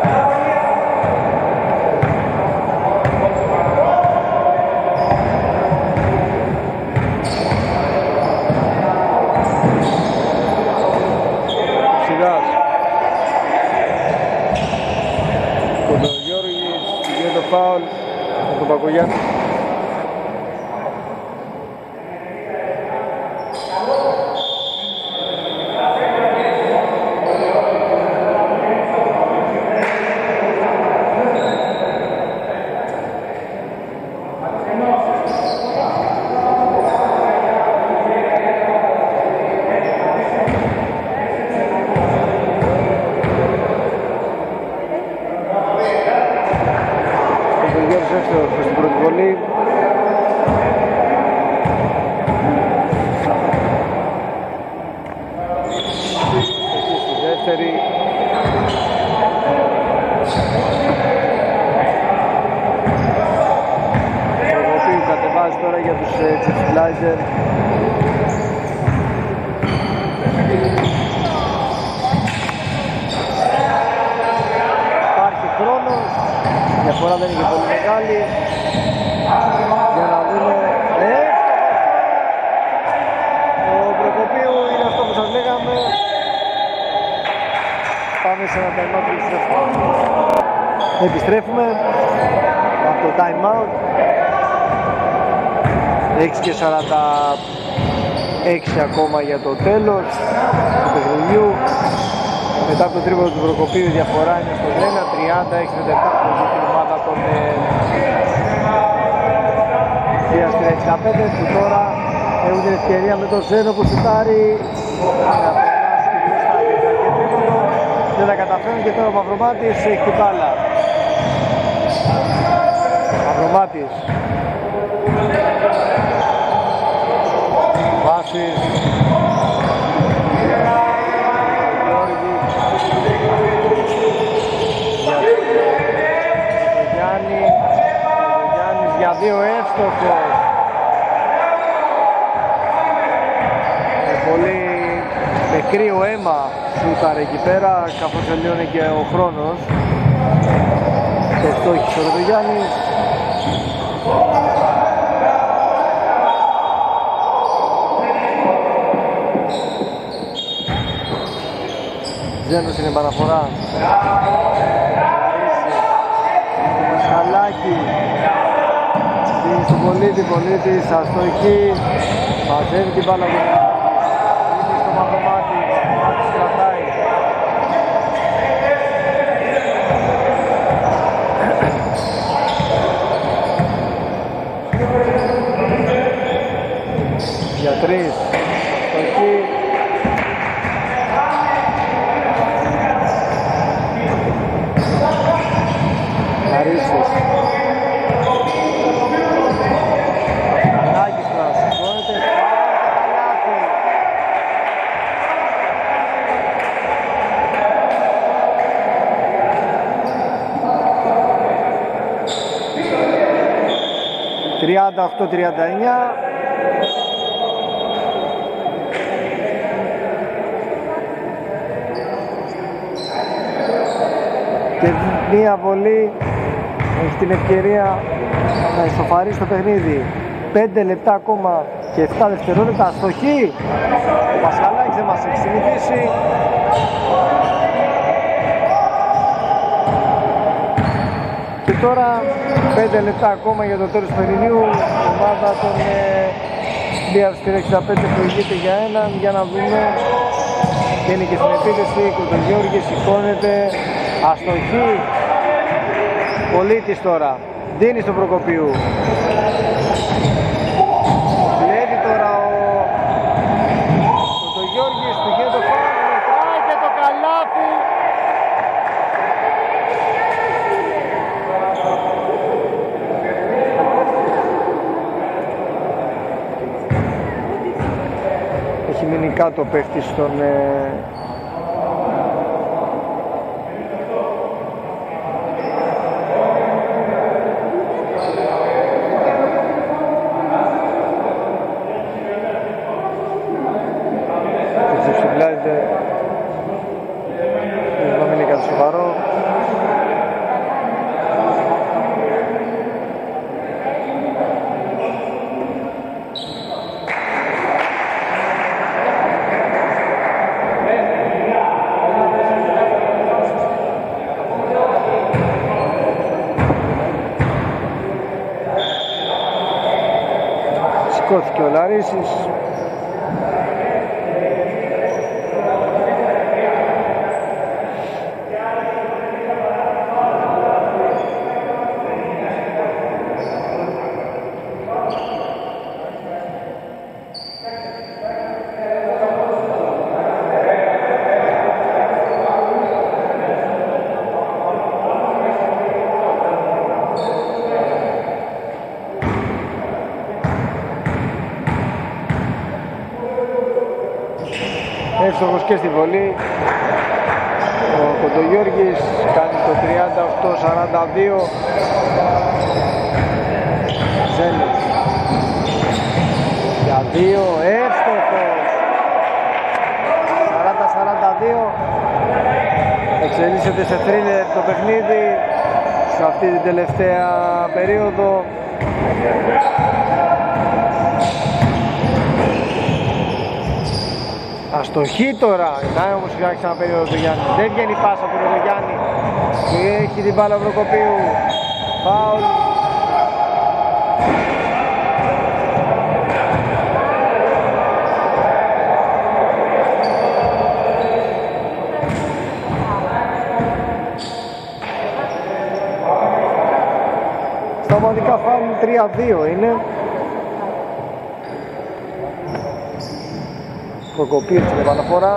Φάουλ από τον Πακογιάννη. Στην πρώτη βολή. Εκεί στη δεύτερη. Προκοπίου κατεβάζει τώρα για τους Gypsy Bladder. Υπάρχει χρόνος. Η διαφορά δεν είναι πολύ μεγάλη. Για να δούμε. πάμε σε ένα time out και επιστρέφουμε. Επιστρέφουμε από το time out. έξι και σαράντα έξι ακόμα για το τέλος του παιχνιδιού. Μετά από το τρίποντο του Προκοπίου η διαφορά είναι στο τρένα, τριάντα έξι τριάντα επτά προς την ομάδα των εξήντα εξήντα πέντε που τώρα έχουν την ευκαιρία με τον Ζένο που σουτάρει να περάσει και μπροστά και τρίποντο. Δεν τα καταφέρουν και τώρα ο Μαυρομάτης έχει την μπάλα. Μαυρομάτης Βάσης για δύο εύστοχος. Με πολύ με κρύο αίμα σούταρε εκεί πέρα καθώς τελείωνε και ο χρόνος. Και στόχισε ο Ροδογιάννης. Ζέντος είναι παραφορά. Μασχαλάκη. Δίνει στον Πολίτη, Πολίτης αστοχή. Μαζεύει την μπάλα του. Δίνει στο Μαυρομάτι. Μαυρομάτης κρατάει. Για τρεις. Αστοχή. Χαρίσης. Νάκης τώρα σηκώνεται, καλάθι. τριάντα οκτώ τριάντα εννιά. Και μία βολή έχει την ευκαιρία να ισοφαρίσει το παιχνίδι. πέντε λεπτά ακόμα και επτά δευτερόλεπτα. Αστοχή. Ο Πασχαλάκης δεν μας έχει συνηθίσει. Και τώρα πέντε λεπτά ακόμα για το τέλος του παιχνιδιού. Η ομάδα των δύο εξήντα πέντε προηγείται για έναν. Για να δούμε. Και είναι και στην επίθεση. Κοντογιώργης σηκώνεται. Αστοχή. Πολίτης τώρα. Δίνει στον Προκοπίου. Βλέπει τώρα ο Κοντογιώργης. Πηγαίνει το φάουλ. Μετράει και το καλάθι. Έχει μείνει κάτω, πέφτει στον σηκώθηκε ο Λαρίσης. Εύστοχος και στη βολή. Ο Κοντογιώργης κάνει το τριάντα οκτώ σαράντα δύο. Ζέλης για δύο, εύστοχος. σαράντα σαράντα δύο. Εξελίσσεται σε θρίλερ το παιχνίδι σε αυτή την τελευταία περίοδο. Αστοχή τώρα, να όμως φτιάξει ένα περίοδο του Γιάννη. Δεν βγαίνει πάσα από τον Γιάννη. Έχει την μπάλα ο Προκοπίου. Φάουλ. Σταματικά φάουλ τρία δύο είναι. Προκοπίου στην επαναφορά.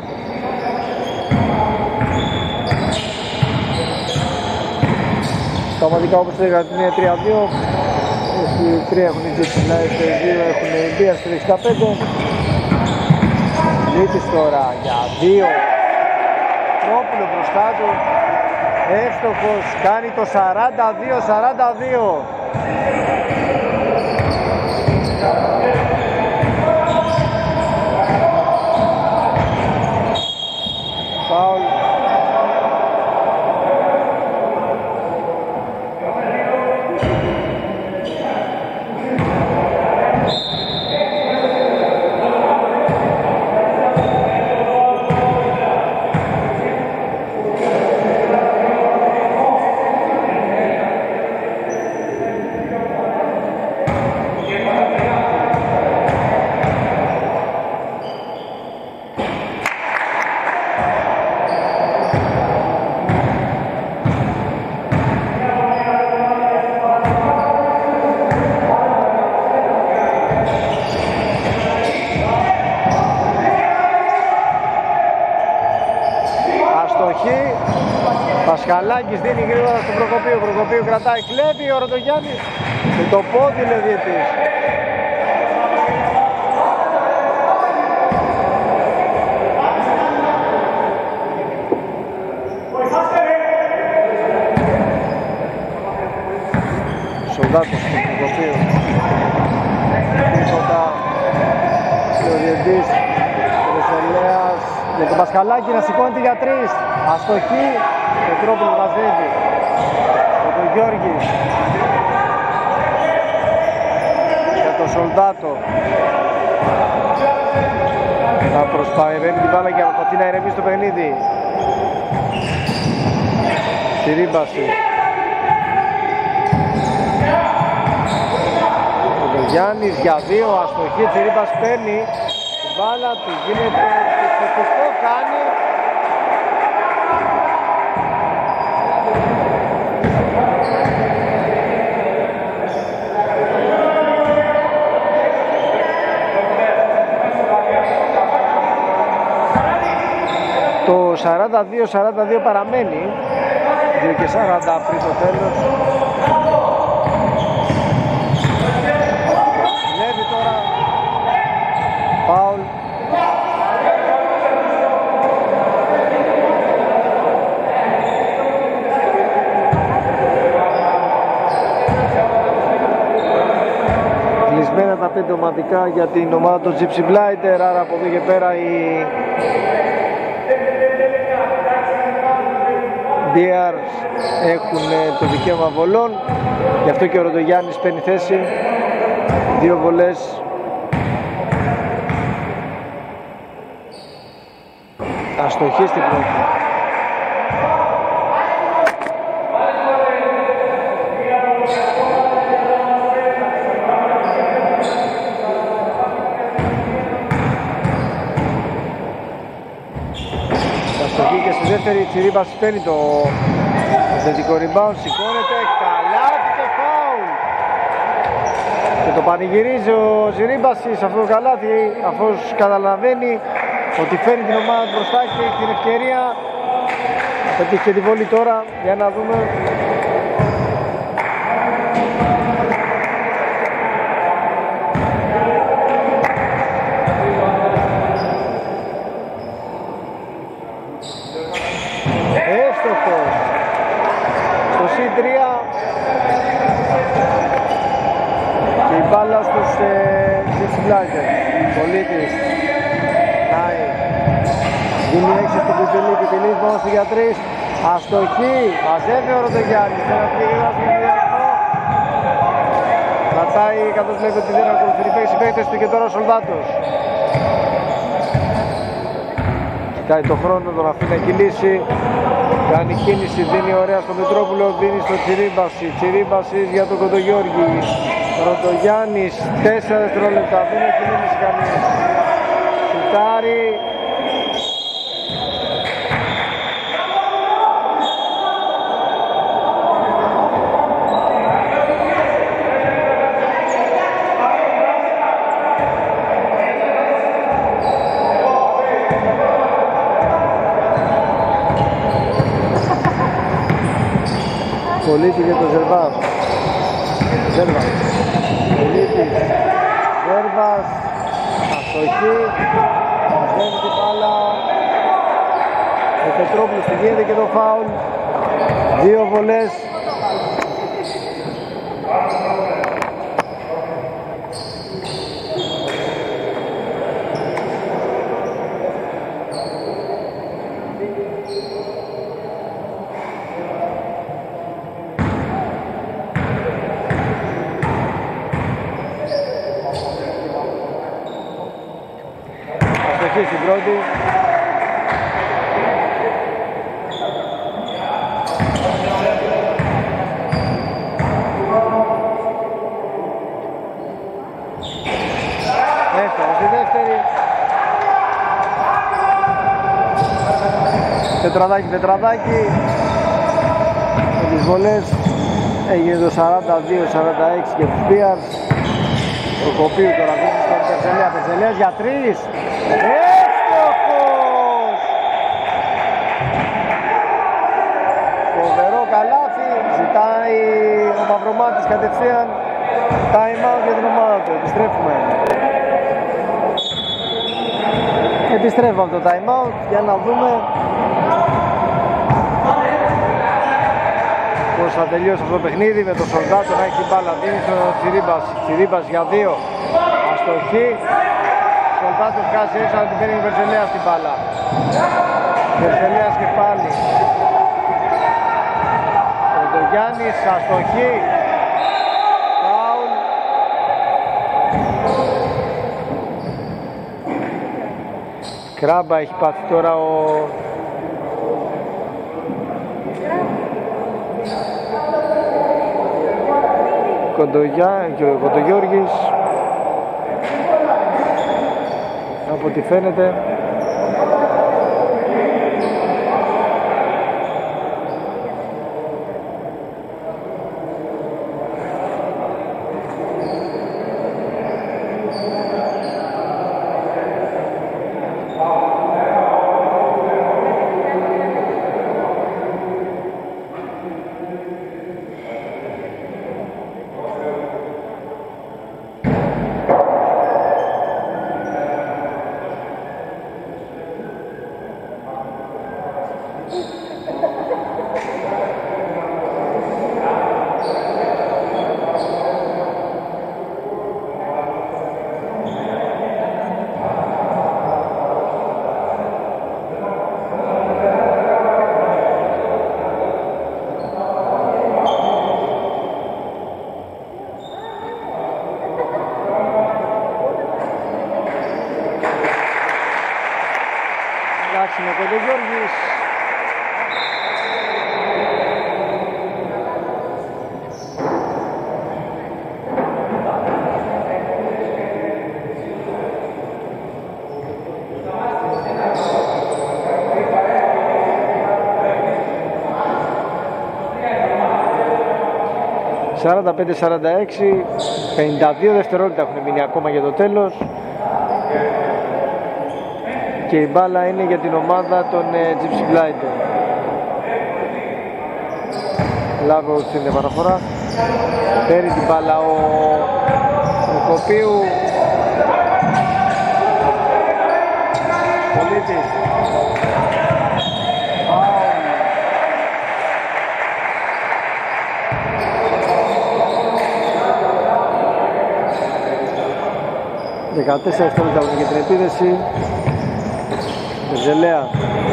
Σταματικά όπως έλεγα είναι τρία δύο. Οι τρία έχουν οι δύο έχουν οι δύο στο εξήντα πέντε. Λίτης τώρα για δύο. Τρόπουλο μπροστά του. Εύστοχος, κάνει το σαράντα δύο σαράντα δύο. Φάουλ. Πασχαλάκης δίνει γρήγορα στον Προκοπίου. Προκοπίου κρατάει, κλέβει ο Ροντογιάννης με το πόδι Λεβίτης. Σολδάτος στον Προκοπίου. Τίποτα και ο Διεντής ο Ρεσολέας για τον Πασχαλάκη να σηκώνεται για τρεις. Αστοχή. Πετρόπουλο μαζεύει για τον Γιώργη, για τον Σολδάτο. Θα προσπαθεί την μπάλα και προσπαθεί να ηρεμήσει το παιχνίδι. Συρίμπαση. Ο Γιάννης για δύο, αστοχή. Συρίμπαση παίρνει την μπάλα, του γίνεται θετικό, κάνει. Το σαράντα δύο σαράντα δύο παραμένει, δύο και σαράντα πριν το τέλος. Λέβη τώρα, φάουλ. Κλεισμένα τα πέντε ομαδικά για την ομάδα των Gypsy Blinder, άρα από εδώ και πέρα η ντι αρ έχουν το δικαίωμα βολών, γι' αυτό και ο Ροντογιάννης παίρνει θέση. Δύο βολές. Αστοχή στην πρώτη. Και στη δεύτερη Τσιρίπας παίρνει το θετικό rebound, σηκώνεται, καλά και φάουλ. Και το πανηγυρίζει ο Τσιρίπας σε αυτό το καλάθι, αφού καταλαβαίνει ότι φέρνει την ομάδα μπροστά και την ευκαιρία να πετύχει και τη βολή τώρα, για να δούμε. Στο σι τρία και η μπάλα στους Gypsy Blinder. Πολίτης Νάι γίνει έξω στο Πιπιλί, Πιπιλής μόνο στο για τρεις. Αστοχή, μαζεύει ο Ροντογιάννης, ένα πήγαινε στον διαδικό. Κρατάει καθώς βλέπει ότι δεν ακολουθεί οι παίκτες του και τώρα ο Σολδάτος. Κάνει το χρόνο, τον αφήνει να κυλήσει. Κάνει κίνηση, δίνει ωραία στο Μητρόπουλο, δίνει στο Τσιρίμπαση. Τσιρίμπασης για τον Κοντογιώργη. Ροντογιάννης, τέσσερα δευτερόλεπτα, δεν έχει μείνει κανείς. Σουτάρει. Πολίτη για τον Ζερβάς. Ζέρβας. Πολίτης. Ζέρβας. Αστοχή. Μαζεύει την μπάλα. Ο Πετρόπουλος του γίνεται και το φάουλ. Δύο βολές. Στην πρώτη. Έφτασε στη δεύτερη. Τετραδάκι, τετραδάκι. Με τις βολές έγινε το σαράντα δύο σαράντα έξι και τους Πίαρς. Προκοπίου τώρα δίνει στον Περσελέα. Περσελέας για τρεις. Έστοχος! Φοβερό καλάθι. Ζητάει ο Μαυρομάτης κατευθείαν time out για την ομάδα του. Επιστρέφουμε. Επιστρέφουμε από το time out για να δούμε πώς θα τελειώσει αυτό το παιχνίδι με το Σολδάτο να έχει την μπάλα. Δίνει στον Τσιρίμπας. Τσιρίμπας για δύο. Αστοχή. Σολδάτος βγάζει έξω, αλλά την παίρνει η Βερσελέας στην μπάλα. Βερσελέας και πάλι. Ο Ντογιάννης, αστοχή. Φάουλ. Κράμπα έχει πάθει τώρα ο... Κοντογιά... και ο Κοντογιώργης. Από ό,τι φαίνεται με τον Γιώργης. σαράντα πέντε σαράντα έξι, πενήντα δύο δευτερόλεπτα έχουν μείνει ακόμα για το τέλος. Και η μπάλα είναι για την ομάδα των ε, Gypsy Glider. Λάβω στην επαναφορά. Παίρνει την μπάλα ο Προκοπίου. Πολίτης. δεκατέσσερα δευτερόλεπτα για την επίδεση. Ζελέα.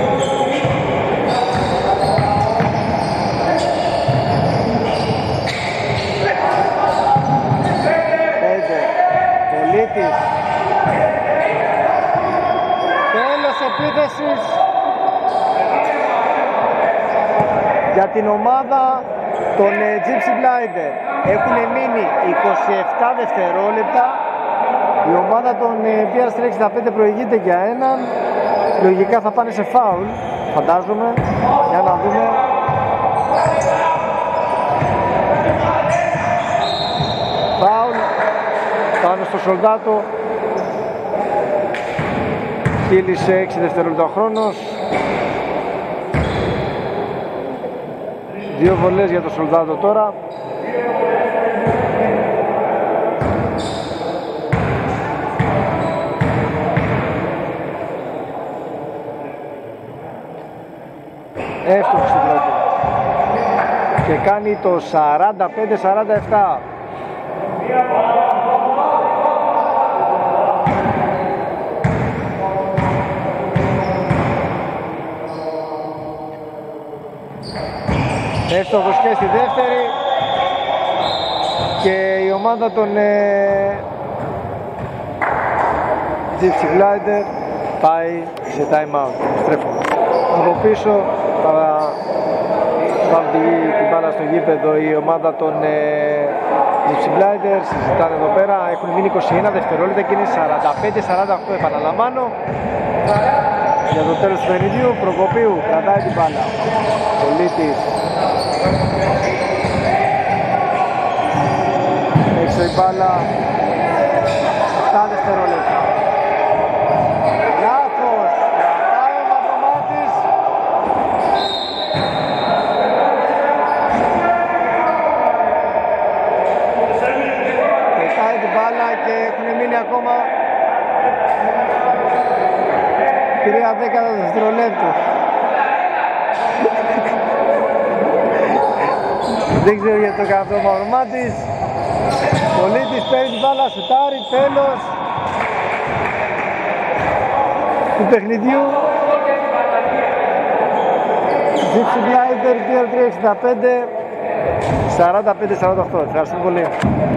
Πέντε. Πολίτης. Τέλος επίθεσης. για την ομάδα των Gypsy Glider. Έχουν μείνει είκοσι επτά δευτερόλεπτα. Η ομάδα των πι αρ εξήντα πέντε προηγείται για έναν. Λογικά θα πάνε σε φάουλ, φαντάζομαι. Για να δούμε. Φάουλ πάνω στο Σολδάτο. Κύλησε έξι δευτερόλεπτα ο χρόνος. Δύο βολές για το Σολδάτο τώρα. Εύστοχος στην πρώτη. Και κάνει το σαράντα πέντε σαράντα επτά. Εύστοχος και στη δεύτερη. Και η ομάδα των ε, Gypsy Glider πάει σε time out. Στρέφουμε από πίσω. Θα βάλει την μπάλα στο γήπεδο η ομάδα των ε, Gypsy Glider. Συζητάνε εδώ πέρα. Έχουν μείνει είκοσι ένα δευτερόλεπτα και είναι σαράντα πέντε σαράντα οκτώ. Επαναλαμβάνω. Για το τέλος του παιχνιδιού. Προκοπίου κρατάει την μπάλα. Πολίτης. Έξω η μπάλα. επτά δευτερόλεπτα. Λάθος. Κρατάει ο Μαυρομάτης. Κρατάει την μπάλα και έχουν μείνει ακόμα τρία δέκατα δευτερολέπτου. Δεν ξέρω γιατί το έκανε αυτό ο Μαυρομάτης. Πολίτης παίρνει την μπάλα, σουτάρει, τέλος του παιχνιδιού. Gypsy Glider πι αρ τριακόσια εξήντα πέντε σαράντα πέντε σαράντα οκτώ. Ευχαριστούμε πολύ.